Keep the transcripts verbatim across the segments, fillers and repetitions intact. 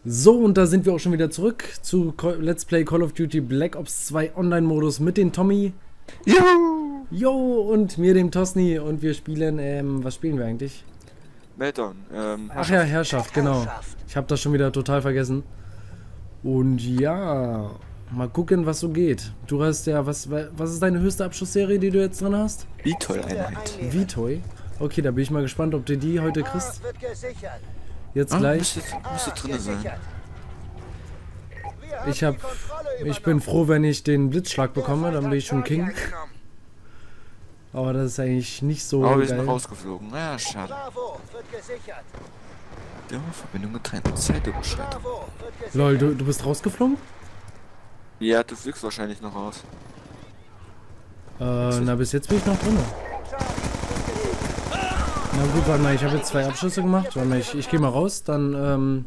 So, und da sind wir auch schon wieder zurück zu Let's Play Call of Duty Black Ops zwei Online-Modus mit dem Tommy. Juhu! Jo, und mir, dem Tosni. Und wir spielen, ähm, was spielen wir eigentlich? Meltdown, ähm, Ach ja, Herrschaft, genau. Ich habe das schon wieder total vergessen. Und ja, mal gucken, was so geht. Du hast ja, was, was ist deine höchste Abschussserie, die du jetzt drin hast? Vitoy-Einheit. Vitoy? Okay, da bin ich mal gespannt, ob du die heute kriegst. Jetzt Ah, gleich. müsste, müsste drin sein. Ich hab, ich bin froh, wenn ich den Blitzschlag bekomme, dann bin ich schon King. Aber das ist eigentlich nicht so Aber wir geil. sind rausgeflogen. Ja, schade. Ja, Verbindung getrennt. Zeitüberschreitung. Lol, du, du bist rausgeflogen? Ja, du fliegst wahrscheinlich noch raus. Äh, na bis jetzt bin ich noch drin. Na gut, warte mal, ich habe jetzt zwei Abschüsse gemacht. Warte mal, ich, ich gehe mal raus, dann, ähm...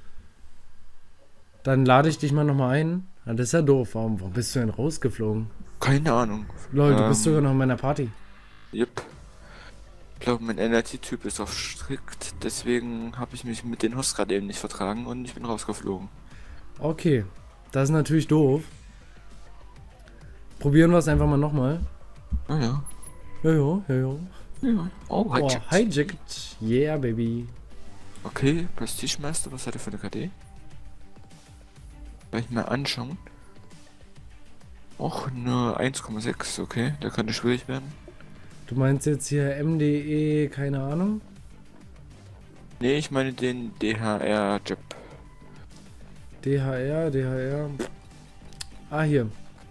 Dann lade ich dich mal nochmal ein. Ja, das ist ja doof. Warum, warum bist du denn rausgeflogen? Keine Ahnung. Lol, du ähm, bist sogar noch in meiner Party. Yep. Ich glaube, mein N R T-Typ ist auf strikt, deswegen habe ich mich mit den Hosts gerade eben nicht vertragen und ich bin rausgeflogen. Okay, das ist natürlich doof. Probieren wir es einfach mal nochmal. Ah ja. Jojo, jojo. Ja. Oh, Oh, hijacked. hijacked. Yeah, baby. Okay, Prestige Master, was hat er für eine K D? Gleich mal anschauen. Och, nur eins Komma sechs, okay, da könnte schwierig werden. Du meinst jetzt hier M D E, keine Ahnung? Nee, ich meine den D H R-Jab. D H R, D H R. Ah, hier.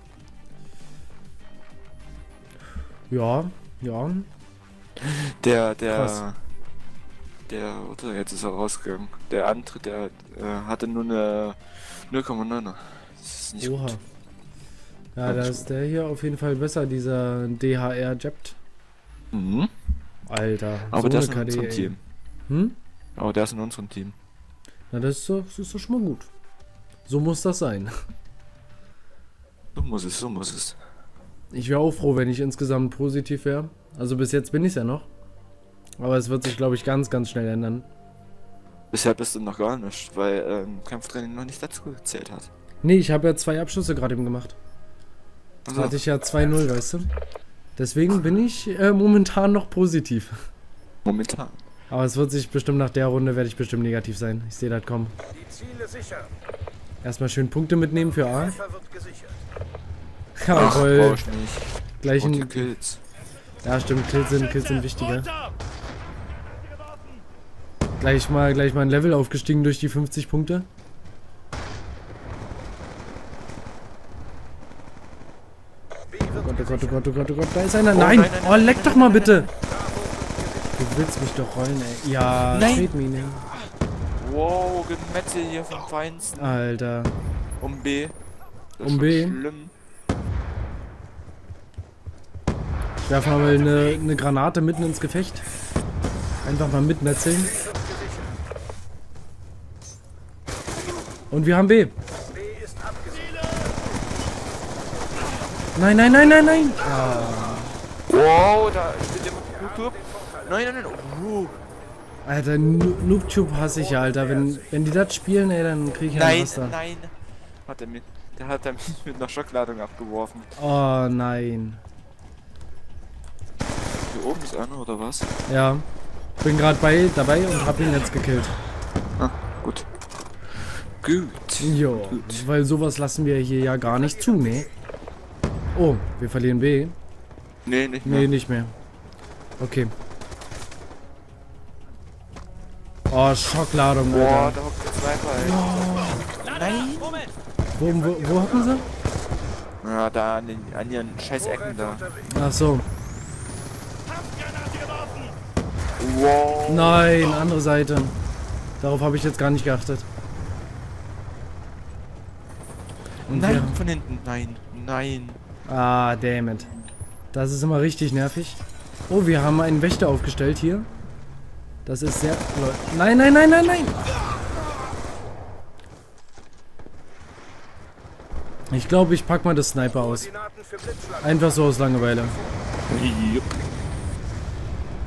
Ja, ja. Der, der, Krass. der, oder jetzt ist er rausgegangen. Der andere, der äh, hatte nur eine null Komma neuner. Das ist nicht Oha. gut. Ja, da ist der hier auf jeden Fall besser, dieser D H R-Jabt. Mhm. Alter, Aber so der eine ist in K D, unserem ey. Team. Hm? Aber der ist in unserem Team. Na, das ist doch, das ist doch schon mal gut. So muss das sein. So muss es, so muss es. Ich wäre auch froh, wenn ich insgesamt positiv wäre. Also bis jetzt bin ich es ja noch. Aber es wird sich, glaube ich, ganz, ganz schnell ändern. Bisher bist du noch gar nicht, weil ähm, Kampftraining noch nicht dazu gezählt hat. Nee, ich habe ja zwei Abschüsse gerade eben gemacht. Also, Hatte ich ja zwei null, weißt du? Deswegen bin ich äh, momentan noch positiv. momentan. Aber es wird sich bestimmt nach der Runde, werde ich bestimmt negativ sein. Ich sehe das kommen. Die Ziele sicher. Erstmal schön Punkte mitnehmen für A. Treffer wird gesichert. Jawohl. brauch ich nicht. Gleich Und die ein... Kills. Ja, stimmt, Kills sind, Kills sind wichtiger. Gleich mal, gleich mal ein Level aufgestiegen durch die fünfzig Punkte. Oh Gott, oh Gott, oh Gott, oh Gott, oh Gott, da ist einer. Oh, Nein! nein, nein, Oh, nein, leck nein, doch nein, mal nein, bitte! Du willst mich doch rollen, ey. Ja, Nein. Tretmine. Wow, Gemetzel hier vom Feinsten. Alter. Um B. Das Um ist B? schon schlimm. Ich werfe mal eine, eine Granate mitten ins Gefecht. Einfach mal mitmetzeln. Und wir haben B. B ist abgesichert. Nein, nein, nein, nein, nein. Ah. Wow, da steht der Noob. Nein, nein, nein. Oh. Alter, Nu- Noobtube hasse ich ja, Alter. Wenn, wenn die das spielen, ey, dann krieg ich ja einen Nein, Raster. nein. Hat er mit. Der hat er mich mit einer Schockladung abgeworfen. Oh nein. Hier oben ist einer, oder was? Ja. Bin gerade bei dabei und hab ihn jetzt gekillt. Ah, gut. Gut. Jo, Gut. weil sowas lassen wir hier ja gar nicht zu, ne? Oh, wir verlieren B. Nee, nicht mehr. Nee, nicht mehr. Okay. Oh, Schockladung, Boah, Alter. da hockt der Sniper, ey. Nein! Wo, wo, wo hatten sie? Ja, da an, den, an ihren scheiß Ecken da. Ach so. Wow. Nein, andere Seite. Darauf habe ich jetzt gar nicht geachtet. Und Nein, wir- von hinten. Nein, nein. Ah, damn it. Das ist immer richtig nervig. Oh, wir haben einen Wächter aufgestellt hier. Das ist sehr... Nein, nein, nein, nein, nein! Ich glaube, ich pack mal das Sniper aus. Koordinaten für Blitzschlag. Einfach so aus Langeweile. Jupp.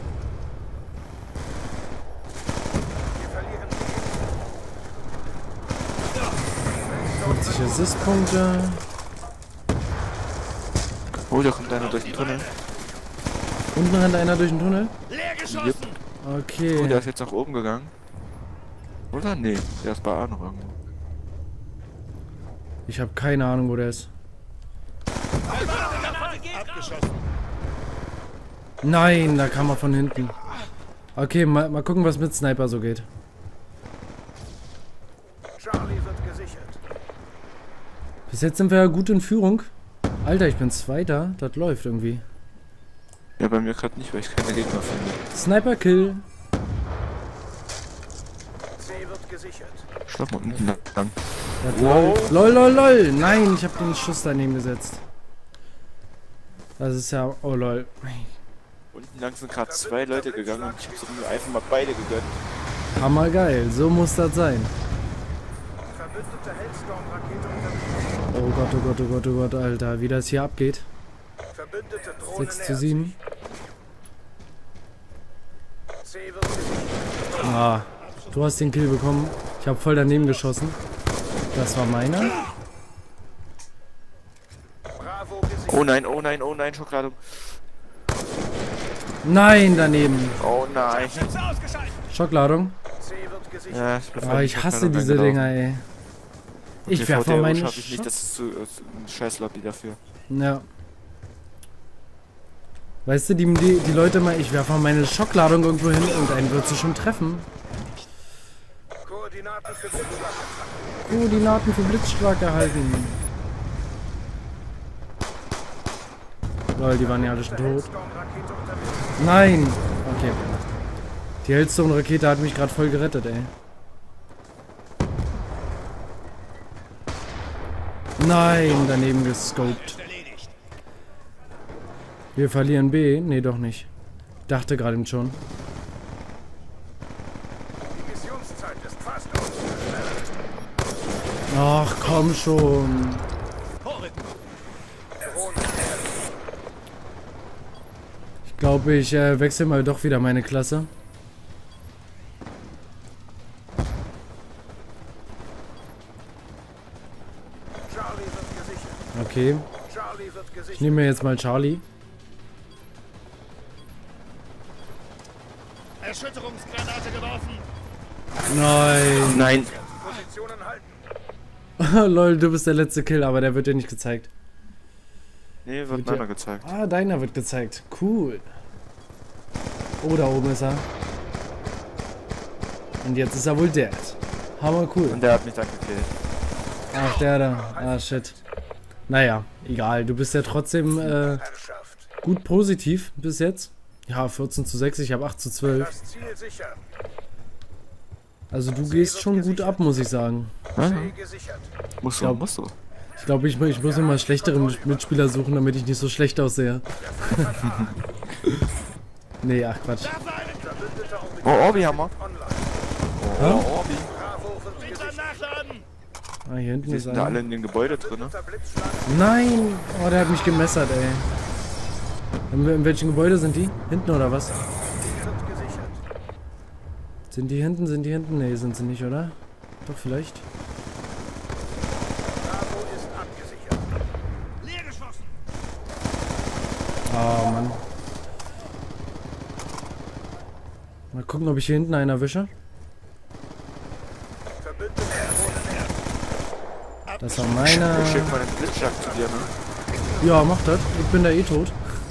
Wir verlieren fünfzig Assist-Punkte. Oh, da kommt einer durch den Tunnel. Unten rennt einer durch den Tunnel. Yep. Okay. Oh, der ist jetzt nach oben gegangen. Oder? Nee, der ist bei A noch irgendwo. Ich habe keine Ahnung, wo der ist. Nein, da kam er von hinten. Okay, mal, mal gucken, was mit Sniper so geht. Charlie wird gesichert. Bis jetzt sind wir ja gut in Führung. Alter, ich bin Zweiter. Das läuft irgendwie. Ja, bei mir gerade nicht, weil ich keine Gegner finde. Sniper Kill. C wird gesichert. Schlag mal unten lang. Das läuft. Lol, lol, lol. Nein, ich habe den Schuss daneben gesetzt. Das ist ja... Oh, lol. Unten lang sind gerade zwei Leute gegangen und ich hab so mir einfach mal beide gegönnt. Hammergeil. So muss das sein. Verbündete Hellstorm-Rakete unterwegs. Oh Gott, oh Gott, oh Gott, oh Gott, Alter. Wie das hier abgeht. Verbündete Drohne sechs zu sieben. C wird gesichert. Ah, du hast den Kill bekommen. Ich habe voll daneben geschossen. Das war meiner. Bravo gesichert. Oh nein, oh nein, oh nein, Schokolade. Nein, daneben. Oh nein. Schockladung. C wird gesichert. Ja, ich, bin Ah, ich hasse diese Dinger, ey. Ich Okay, werfe V T O meine schaff ich nicht, Schock- das ist zu, ist ein scheiß Lobby dafür. Ja. Weißt du, die, die, die Leute mal, ich werfe meine Schockladung irgendwo hin und einen wird sie schon treffen. Koordinaten für Blitzschlag. Koordinaten für Blitzschlag erhalten. Lol, die waren ja alle schon tot. Hellstorm-Rakete unterwegs. Nein! Okay. Die Hellstone-Rakete hat mich gerade voll gerettet, ey. Nein, daneben gescoped. Wir verlieren B? Nee, doch nicht. Dachte gerade eben schon. Die Missionszeit ist fast ausgeschöpft. Ach, komm schon. Ich glaube, ich äh, wechsle mal doch wieder meine Klasse. Charlie wird gesichert. Okay. Charlie wird Ich gesichert. nehme mir jetzt mal Charlie. Erschütterungsgranate geworfen. Nein. Nein. Positionen halten. Lol, du bist der letzte Kill, aber der wird dir nicht gezeigt. Nee, wird Wird meiner ja- gezeigt. Ah, deiner wird gezeigt. Cool. Oh, da oben ist er. Und jetzt ist er wohl dead. Hammer cool. Und der hat mich dann gekillt. Ach, der da. Ah, shit. Naja, egal. Du bist ja trotzdem äh, Herrschaft. gut positiv bis jetzt. Ja, vierzehn zu sechs, ich habe acht zu zwölf. Das Ziel sicher. Also du gehst schon gut ab, muss ich sagen. Ah, C gesichert. muss so, glaub- muss so. Ich glaube, ich, ich muss immer schlechtere Mitspieler suchen, damit ich nicht so schlecht aussehe. Nee, ach Quatsch. Verbündeter Orbit Oh, Orbi-Hammer. online. Oh, Hä? Orbi. Bravo wird gesichert. Nachladen. Ah, hier hinten Die ist sind da alle einer. in dem Gebäude drin, ne? Verbündeter Blitzschlag Nein! Oh, der hat mich gemessert, ey. In, in welchem Gebäude sind die? Hinten oder was? wird gesichert. Sind die hinten? Sind die hinten? Nee, sind sie nicht, oder? Doch, vielleicht. Bravo ist abgesichert. Leer geschossen. Oh, Mann. Mal gucken, ob ich hier hinten einen erwische. Verbündete Drohne näher. Das war meiner. Ich schick mal den Blitzschlag zu dir, ne? Ja, mach das. Ich bin da eh tot.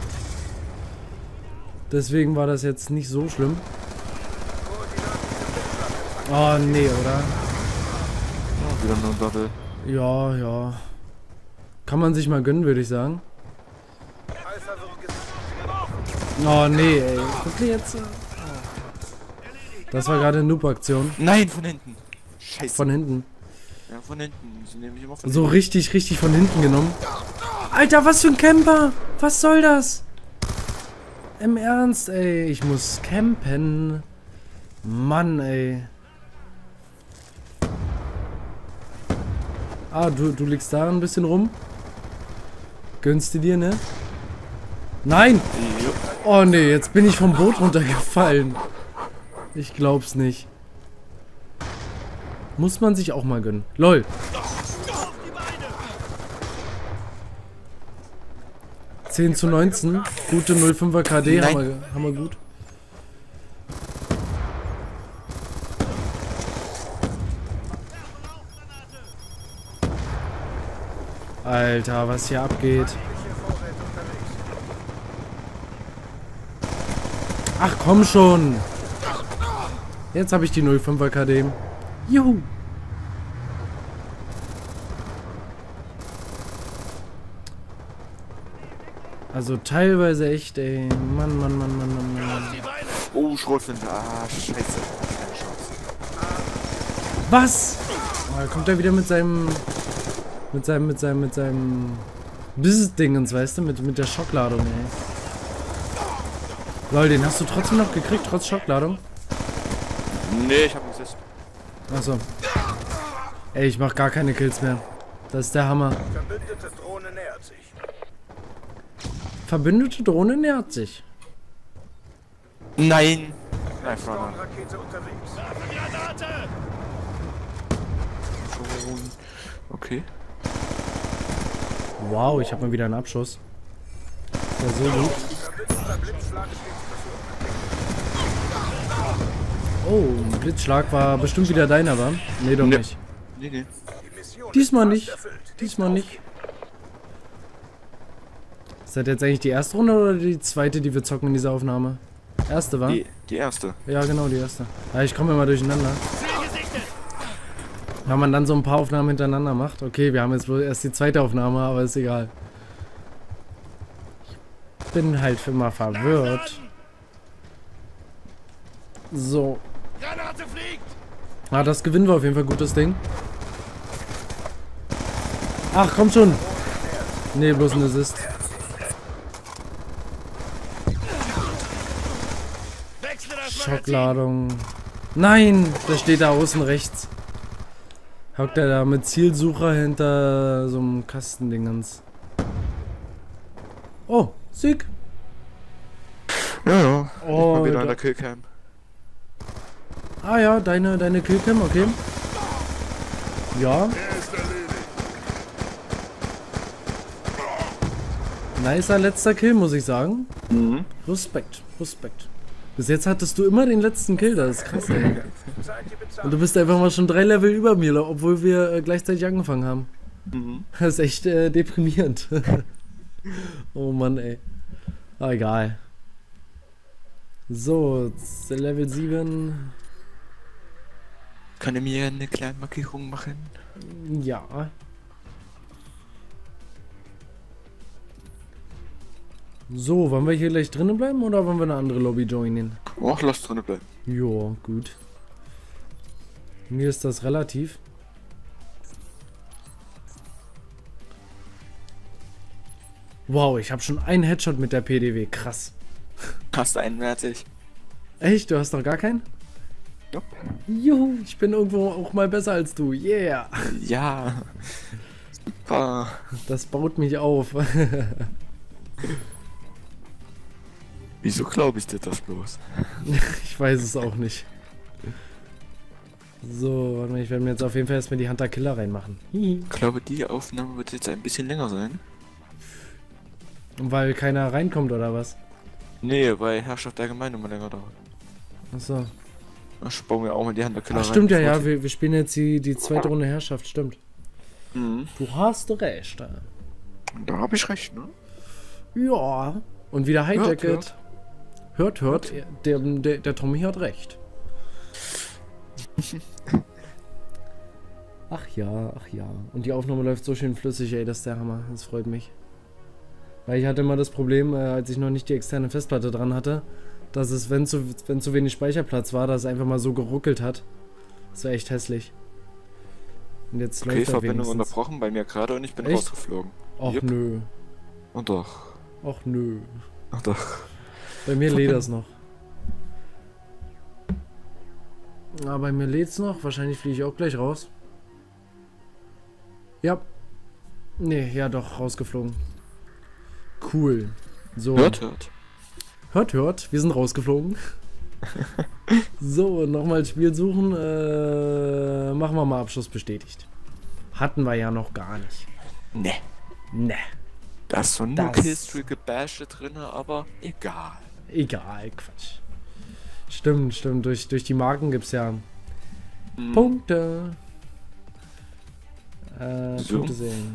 Deswegen war das jetzt nicht so schlimm. Oh, nee, oder? Oh, wieder nur ein Doppel. Ja, ja. Kann man sich mal gönnen, würde ich sagen. Alpha wird gesichert. Oh, nee, ey. Wirklich jetzt? Das war gerade eine Noob-Aktion. Nein, von hinten. Scheiße. Von hinten. ja, von hinten. Sie nehmen mich immer von So hinten. richtig, richtig von hinten genommen. Alter, was für ein Camper! Was soll das? Im Ernst, ey. Ich muss campen. Mann, ey. Ah, du, du liegst da ein bisschen rum. Gönnst du dir, ne? Nein! Jupp. Oh ne, jetzt bin ich vom Boot runtergefallen. Ich glaub's nicht. Muss man sich auch mal gönnen. LOL. zehn zu neunzehn. Gute null Komma fünfer K D haben wir, haben wir gut. Alter, was hier abgeht. Ach komm schon. Jetzt habe ich die null Komma fünfer K D. Juhu. Also teilweise echt, ey. Mann, Mann, Mann, Mann, Mann, Mann. Oh, Schrotflinte. Ah, scheiße. Keine Chance. Was? Oh, da kommt er wieder mit seinem... Mit seinem, mit seinem, mit seinem... Business-Dingens, weißt du? Mit, mit der Schockladung, ey. Lol, den hast du trotzdem noch gekriegt, trotz Schockladung? Nee, ich hab einen Assist. Achso. Ey, ich mach gar keine Kills mehr. Das ist der Hammer. Verbündete Drohne nähert sich. Verbündete Drohne nähert sich. Nein. Nein, Frau. Rakete unterwegs. Granate! Okay. Wow, ich habe mal wieder einen Abschuss. Ja, so gut. Verbündeter Blitzschlag steht Oh, ein Blitzschlag war bestimmt wieder deiner, wa? Nee, doch Nee. nicht. Nee, nee. Die Mission Diesmal ist nicht. fast erfüllt. Diesmal nicht. Ist das jetzt eigentlich die erste Runde oder die zweite, die wir zocken in dieser Aufnahme? Erste, wa? Die, die erste. Ja, genau, die erste. Ja, ich komme immer durcheinander. Wenn man dann so ein paar Aufnahmen hintereinander macht. Okay, wir haben jetzt wohl erst die zweite Aufnahme, aber ist egal. Ich bin halt immer verwirrt. So. Granate fliegt! Ah, das gewinnen wir auf jeden Fall, gutes Ding. Ach, komm schon. Nee, bloß ein Assist. Wechsle das Magazin! Schockladung. Nein, der steht da außen rechts. Hockt er da mit Zielsucher hinter so einem Kastendingens. Oh, Sieg. Ja, ja. Oh, ich bin wieder da- an der Killcam. Ah ja, deine, deine Killcam, okay. Ja. Nicer letzter Kill, muss ich sagen. Mhm. Respekt, Respekt. Bis jetzt hattest du immer den letzten Kill, das ist krass, ey. Zeit die Bezahlung. Und du bist einfach mal schon drei Level über mir, obwohl wir äh, gleichzeitig angefangen haben. Mhm. Das ist echt äh, deprimierend. Oh Mann, ey. Ah, egal. So, z- Level sieben. Kann er mir eine kleine Markierung machen? Ja. So, wollen wir hier gleich drinnen bleiben oder wollen wir eine andere Lobby joinen? Och, lass drinne bleiben. Jo, gut. Mir ist das relativ. Wow, ich habe schon einen Headshot mit der P D W. Krass. Hast du einen fertig? Echt? Du hast noch gar keinen? Nope. Juhu, ich bin irgendwo auch mal besser als du. Yeah. Ja. Super. Das baut mich auf. Wieso glaube ich dir das bloß? Ich weiß es auch nicht. So, warte mal, ich werde mir jetzt auf jeden Fall erstmal die Hunter Killer reinmachen. Hihi. Ich glaube, die Aufnahme wird jetzt ein bisschen länger sein. Weil keiner reinkommt oder was? Nee, weil Herrschaft allgemein immer länger dauert. Achso. Ich baue mir auch mal die Hand der Killer Ach, rein, stimmt ja, bevor ja, die- wir, wir spielen jetzt die, die zweite Runde Herrschaft, stimmt. Mhm. Du hast recht. äh. Da habe ich recht, ne? Ja. Und wieder Hijacket. Hört, Hört, hört. Der, der, der Tommy hat recht. Ach ja, ach ja. Und die Aufnahme läuft so schön flüssig, ey, das ist der Hammer. Das freut mich. Weil ich hatte immer das Problem, äh, als ich noch nicht die externe Festplatte dran hatte, dass es, wenn zu, wenn zu wenig Speicherplatz war, dass es einfach mal so geruckelt hat. Das war echt hässlich. Und jetzt Okay, läuft er Verbindung wenigstens. unterbrochen bei mir gerade und ich bin Echt? rausgeflogen. Och Jupp. nö. Und doch. Och nö. Ach doch. Bei mir lädt das noch. Ah, bei mir lädt's noch. Wahrscheinlich fliege ich auch gleich raus. Ja. Nee, ja doch, rausgeflogen. Cool. So. Hört, hört. Hört, hört. Wir sind rausgeflogen. So, nochmal Spiel suchen. Äh, machen wir mal Abschluss bestätigt. Hatten wir ja noch gar nicht. Ne. Ne. Da ist so eine Das- Killstreak-Gebäsche drin, aber egal. Egal, Quatsch. Stimmt, stimmt. Durch, durch die Marken gibt es ja Hm. Punkte. Äh, So. Punkte sehen.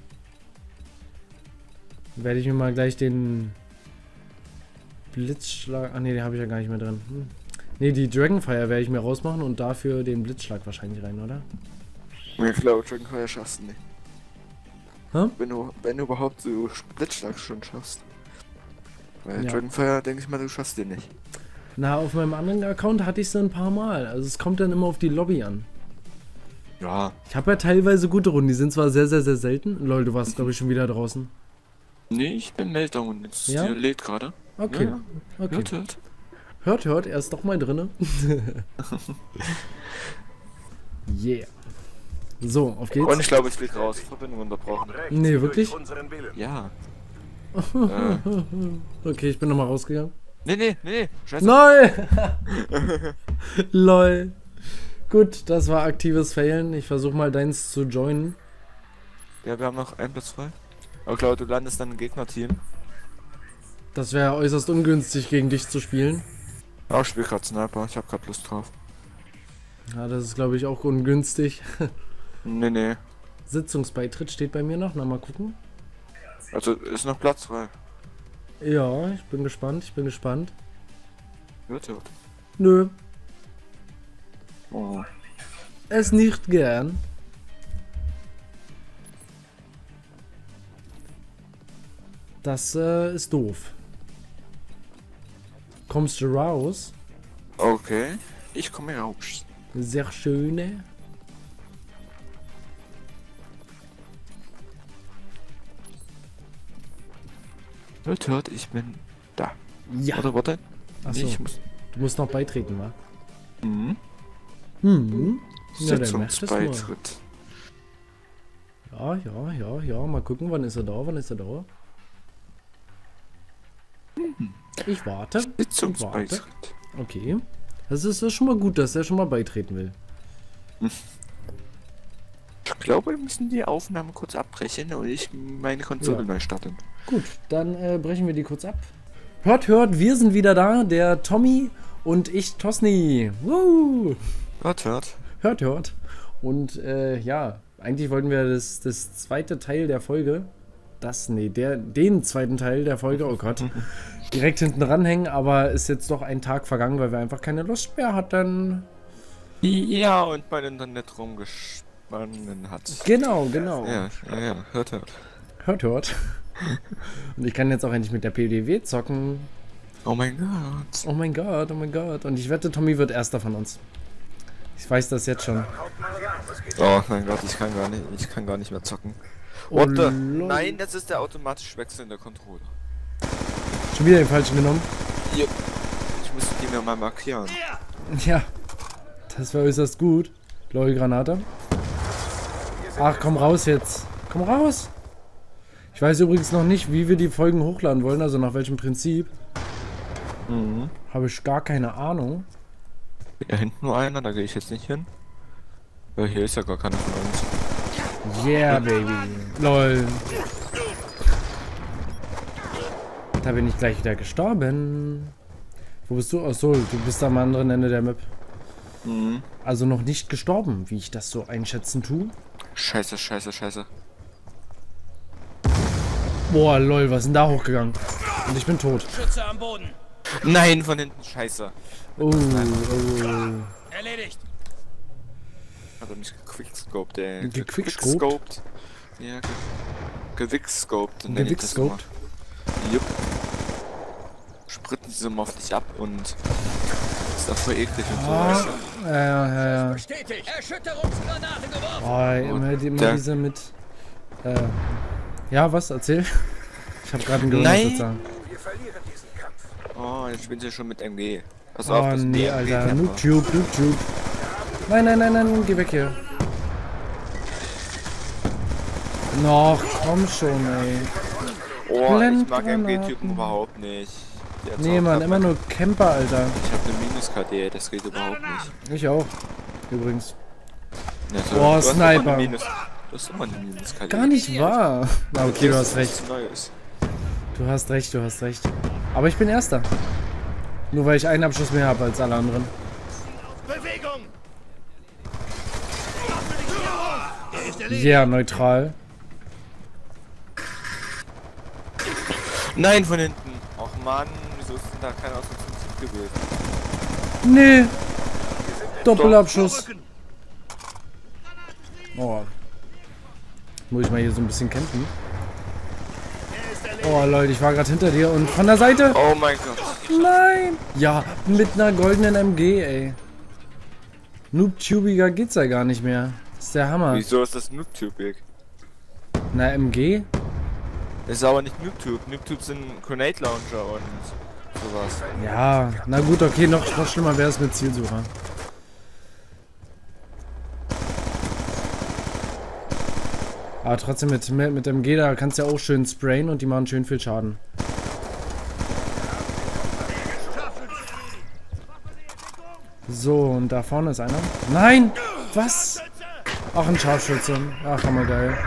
Werde ich mir mal gleich den Blitzschlag... Ah ne, den habe ich ja gar nicht mehr drin. Hm. Ne, die Dragonfire werde ich mir rausmachen und dafür den Blitzschlag wahrscheinlich rein, oder? Ich glaube, Dragonfire schaffst du nicht. Hä? Wenn du, wenn du überhaupt so Blitzschlag schon schaffst. Weil Ja. Dragonfire, denke ich mal, du schaffst den nicht. Na, auf meinem anderen Account hatte ich es ein paar Mal. Also es kommt dann immer auf die Lobby an. Ja. Ich habe ja teilweise gute Runden, die sind zwar sehr, sehr, sehr selten. Lol, du warst, glaube ich, schon wieder draußen. Nee, ich bin Meltdown. Jetzt Ja? der lädt gerade. Okay, Ja, okay. Hört, hört. Hört, hört, er ist doch mal drinne. Yeah. So, auf geht's. Und ich glaube, ich fliege raus. Verbindung unterbrochen. Recht Nee, durch wirklich? unseren Willen. Ja. äh. Okay, ich bin nochmal rausgegangen. Nee, nee, nee, nee. Scheiße. Lol! Lol. Gut, das war aktives Failen. Ich versuche mal deins zu joinen. Ja, wir haben noch einen Platz frei. Aber Claude, du landest dann im Gegnerteam. Das wäre äußerst ungünstig, gegen dich zu spielen. Ja, ich spiele gerade Sniper. Ich habe gerade Lust drauf. Ja, das ist, glaube ich, auch ungünstig. Nee, nee. Sitzungsbeitritt steht bei mir noch. Na, mal gucken. Also ist noch Platz frei. Ja, ich bin gespannt. Ich bin gespannt. Hört, hört. Nö, Oh. es nicht gern. Das äh, ist doof. Kommst du raus? Okay. Ich komme raus. Sehr schöne. Hört, hört, ich bin da. Ja. Warte, warte. Achso, Nee, ich muss. du musst noch beitreten, wa? Mhm. Hm. Ja, dann mach das mal. Sitzungsbeitritt. Ja, ja, ja, ja. Mal gucken, wann ist er da? Wann ist er da? Ich warte. Ich warte. Sitzungsbeitritt. Okay. Das ist, das ist schon mal gut, dass er schon mal beitreten will. Ich glaube, wir müssen die Aufnahme kurz abbrechen und ich meine Konsole Ja. neu starten. Gut, dann äh, brechen wir die kurz ab. Hört, hört, wir sind wieder da. Der Tommy und ich, Tosni. Woo! Hört, hört. Hört, hört. Und äh, ja, eigentlich wollten wir das, das zweite Teil der Folge, das, nee, der, den zweiten Teil der Folge, oh Gott, direkt hinten ranhängen, aber ist jetzt doch ein Tag vergangen, weil wir einfach keine Lust mehr hatten. Ja, und mein Internet rumgesponnen hat. Genau, genau. Ja, ja, ja, hört, hört. Hört, hört. Und ich kann jetzt auch endlich mit der P D W zocken. Oh mein Gott. Oh mein Gott, oh mein Gott. Und ich wette, Tommy wird erster von uns. Ich weiß das jetzt schon. Haut mal ran, was geht? Oh mein Gott, ich kann gar nicht, ich kann gar nicht mehr zocken. Oh, What the? lol. Nein, das ist der automatisch wechselnde Controller. Schon wieder den falschen genommen. Jupp. Ich müsste die mir mal markieren. Ja, das war äußerst gut. Lol, Granate. Ach, komm raus jetzt. Komm raus. Ich weiß übrigens noch nicht, wie wir die Folgen hochladen wollen, also nach welchem Prinzip. Mhm. Habe ich gar keine Ahnung. Ja, hinten nur einer, da gehe ich jetzt nicht hin. Weil hier ist ja gar keiner von uns. Yeah, baby. Lol. Da bin ich gleich wieder gestorben. Wo bist du? Achso, du bist am anderen Ende der Map. Mhm. Also noch nicht gestorben, wie ich das so einschätzen tue. Scheiße, scheiße, scheiße. Boah, lol, was ist denn da hochgegangen? Und ich bin tot. Schütze am Boden. Nein, von hinten, scheiße. Oh, oh. Erledigt. Hat er mich gequickscoped, ey. Gequickscoped? Gequickscoped. Ja, ge gewickscoped. nenn ich das immer. Gewickscoped? Jupp. Spritzen sie mal auf dich ab und ist doch voll eklig und so. Ah, weißt du? ja, ja, ja, ja. Bestätigt. Erschütterungsgranate geworfen. Oh, immer, immer Der- diese mit. Äh, ja, was? Erzähl. Ich hab gerade einen Gehirn Nein. sozusagen. Wir verlieren diesen Kampf. Oh, jetzt bin ich schon mit M G. Pass Oh auf, das nee, ist Alter. Noob-Tube, Noob-Tube. Nein, nein, nein, nein, geh weg hier. Noch, komm schon, ey. Oh, ich mag Blendgranaten. M G-Typen überhaupt nicht. Die hat Nee, auch Mann, grad- immer nur Camper, Alter. Ich hab eine Minus-K D, das geht überhaupt nicht. Ich auch. Übrigens. Ja, so, Oh, du hast immer Sniper. eine Minus, du Du hast immer eine Minuskaliber. Gar nicht wahr. Na okay, du hast recht. Neues. Du hast recht, du hast recht. Aber ich bin Erster. Nur weil ich einen Abschuss mehr habe als alle anderen. Bewegung! Ja, yeah, neutral. Nein, von hinten. Och Mann, wieso ist denn da keiner aus dem Zug gewesen? Nee. Doppelabschuss. Oh. Muss ich mal hier so ein bisschen kämpfen. Oh Leute, ich war gerade hinter dir und von der Seite. Oh mein Gott. Nein. Ja, mit einer goldenen M G, ey. Noobtubiger geht's ja gar nicht mehr. Das ist der Hammer. Wieso ist das Noob-Tube-Big? Na, M G? Das ist aber nicht Noob-Tube. Noob-Tube sind Grenade Launcher und sowas. Ja, na gut, okay, noch, noch schlimmer wäre es mit Zielsucher. Aber trotzdem mit, mit M G, da kannst du ja auch schön sprayen und die machen schön viel Schaden. So, und da vorne ist einer. Nein! Was? Ach, ein Scharfschütze. Ach, hammergeil.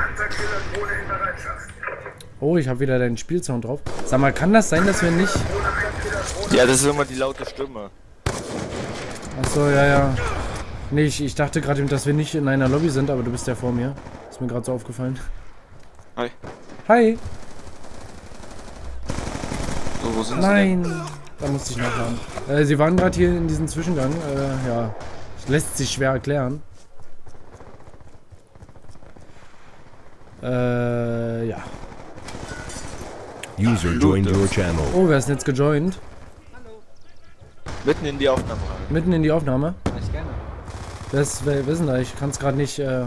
Oh, ich habe wieder deinen Spielsound drauf. Sag mal, kann das sein, dass wir nicht... Ja, das ist immer die laute Stimme. Achso, ja, ja. Nee, ich, ich dachte gerade, dass wir nicht in einer Lobby sind, aber du bist ja vor mir. Ist mir gerade so aufgefallen. Hi. Hi! So, wo sind Nein! sie denn? Da musste ich nachladen. Äh, sie waren gerade hier in diesem Zwischengang. Äh, ja. Lässt sich schwer erklären. Äh, ja. User joined your channel. Oh, wer ist denn jetzt gejoint? Mitten in die Aufnahme rein. Mitten in die Aufnahme? Ich gerne. Wer ist, wer, wer ist denn da? Ich kann es gerade nicht, äh...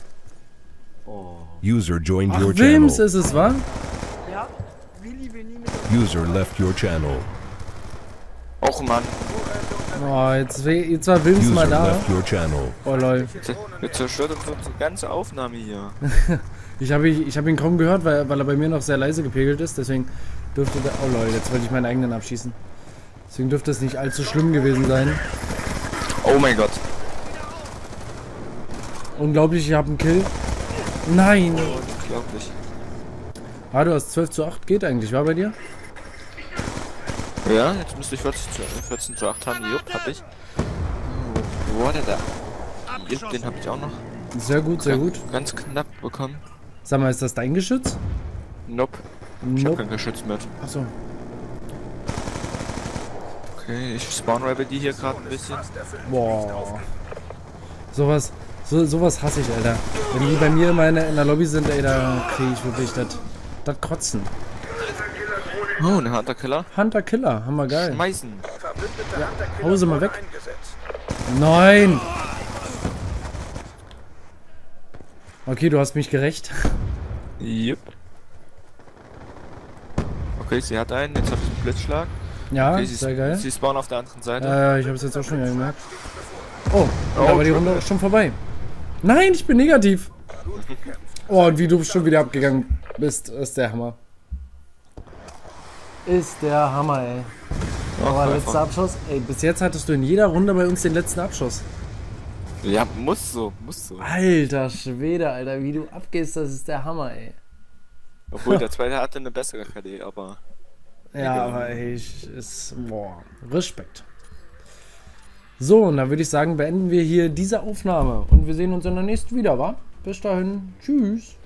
User joined Ach, your Wilms channel. ist es, wa? Ja, Willi will nie mit User left your channel. Och Mann. Oh, jetzt, we- jetzt war Wilms mal User da. left your channel. Oh, lol. Jetzt zerstört uns unsere ganze Aufnahme hier. Ich habe ich hab ihn kaum gehört, weil, weil er bei mir noch sehr leise gepegelt ist. Deswegen dürfte der... Oh, lol, jetzt wollte ich meinen eigenen abschießen. Deswegen dürfte es nicht allzu schlimm gewesen sein. Oh mein Gott. Unglaublich, ich habe einen Kill. Nein! Unglaublich. Ah, du hast zwölf zu acht, geht eigentlich, war bei dir? Ja, jetzt müsste ich vierzehn zu acht haben. Jupp, hab ich. Oh, wo war der da? Jupp, den hab ich auch noch. Sehr gut, sehr gut. Ganz knapp bekommen. Sag mal, ist das dein Geschütz? Nope. Ich hab Nope. kein Geschütz mit. Achso. Okay, ich spawn-rabe die hier gerade ein bisschen. Boah. Sowas, so, sowas hasse ich, Alter. Wenn die bei mir immer in der, in der Lobby sind, ey, da kriege ich wirklich das das Kotzen. Oh, ein Hunter-Killer. Hunter Killer, hammer geil. Schmeißen. Hau sie mal weg. Nein! Okay, du hast mich gerecht. Jupp. Okay, sie hat einen. Jetzt hab ich einen Blitzschlag. Ja, Okay, sie, sehr geil. sie spawnen auf der anderen Seite. Äh, ich habe es jetzt auch schon gemerkt. Oh, und Oh, da war die Runde Triple. auch schon vorbei. Nein, ich bin negativ. Oh, und wie du schon wieder abgegangen bist, ist der Hammer. Ist der Hammer, ey. Ach, Aber einfach. letzter Abschuss. Ey, bis jetzt hattest du in jeder Runde bei uns den letzten Abschuss. Ja, muss so, muss so. Alter Schwede, Alter, wie du abgehst, das ist der Hammer, ey. Obwohl der zweite hatte eine bessere K D, aber. Ja, aber ey, ich, ist, boah, Respekt. So, und dann würde ich sagen, beenden wir hier diese Aufnahme. Und wir sehen uns in der nächsten wieder, wa? Bis dahin, tschüss.